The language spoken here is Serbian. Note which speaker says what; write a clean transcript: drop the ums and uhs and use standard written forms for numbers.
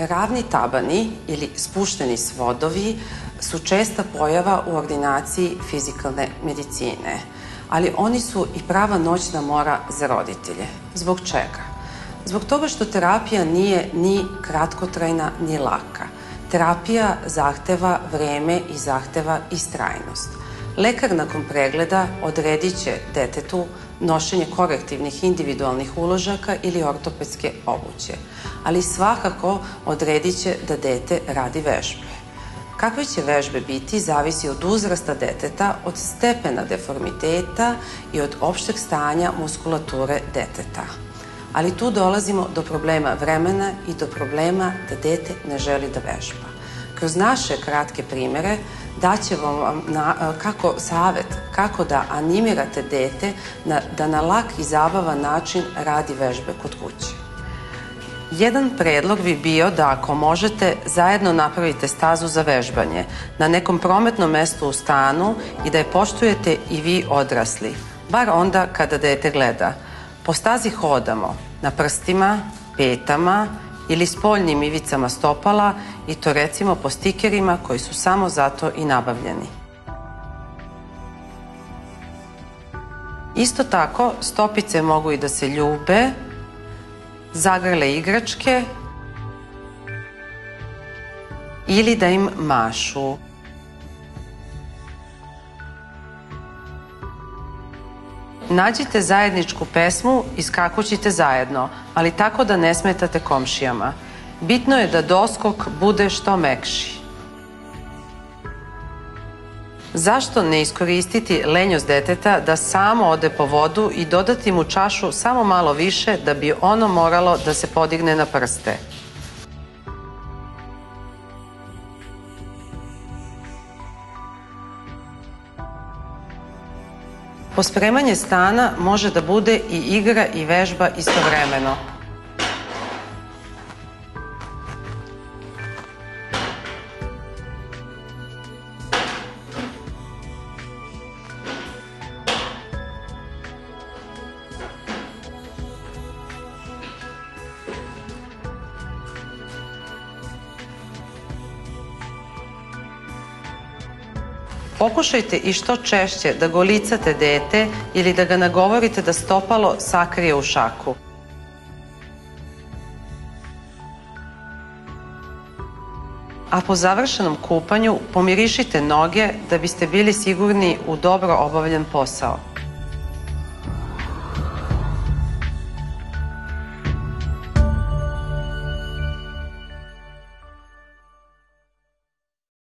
Speaker 1: Ravni tabani ili spušteni svodovi su česta pojava u ordinaciji fizikalne medicine, ali oni su i prava noćna mora za roditelje. Zbog čega? Zbog toga što terapija nije ni kratkotrajna ni laka. Terapija zahteva vreme i zahteva istrajnost. Lekar nakon pregleda odredit će detetu nošenje korektivnih individualnih uložaka ili ortopedske obuće, ali svakako odredit će da dete radi vežbe. Kakve će vežbe biti zavisi od uzrasta deteta, od stepena deformiteta i od opšteg stanja muskulature deteta. Ali tu dolazimo do problema vremena i do problema da dete ne želi da vežba. Kroz naše kratke primere daćemo vam savet kako da animirate dete da na lak i zabavan način radi vežbe kod kuće. Jedan predlog bi bio da ako možete zajedno napravite stazu za vežbanje na nekom prometnom mestu u stanu i da je poštujete i vi odrasli, bar onda kada dete gleda. Po stazi hodamo na prstima, petama ili spoljnim ivicama stopala i to recimo po stikerima koji su samo zato i nabavljeni. Isto tako, stopice mogu i da se ljube, zagrle igračke ili da im mašu. Nađite zajedničku pesmu i skakućite zajedno, ali tako da ne smetate komšijama. Bitno je da doskok bude što mekši. Zašto ne iskoristiti lenjost deteta da samo ode po vodu i dodati mu čašu samo malo više da bi ono moralo da se podigne na prste? Pospremanje stana može da bude i igra i vežba istovremeno. Pokušajte i što češće da golicate dete ili da ga nagovorite da stopalo sakrije u šaku. A po završenom kupanju pomirišite noge da biste bili sigurni u dobro obavljen posao.